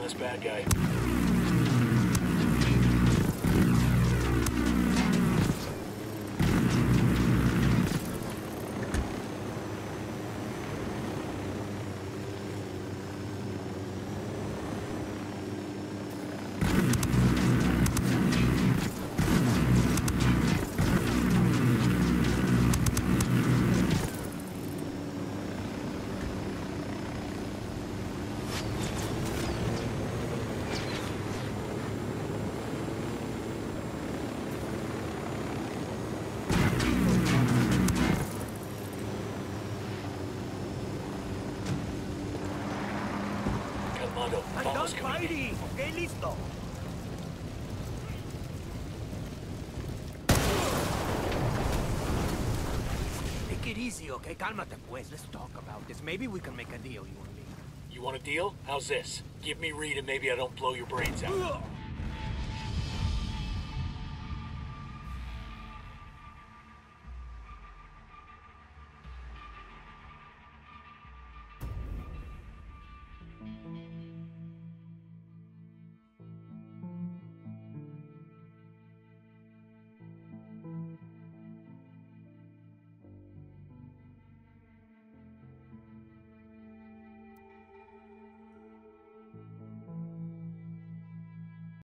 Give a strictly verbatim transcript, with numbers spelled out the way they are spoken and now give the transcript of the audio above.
this bad guy. Calmado, vamos, Spidey! Ok, listo. Take it easy, okay? Cálmate, pues. Let's talk about this. Maybe we can make a deal, you and me. You want a deal? How's this? Give me Reed and maybe I don't blow your brains out.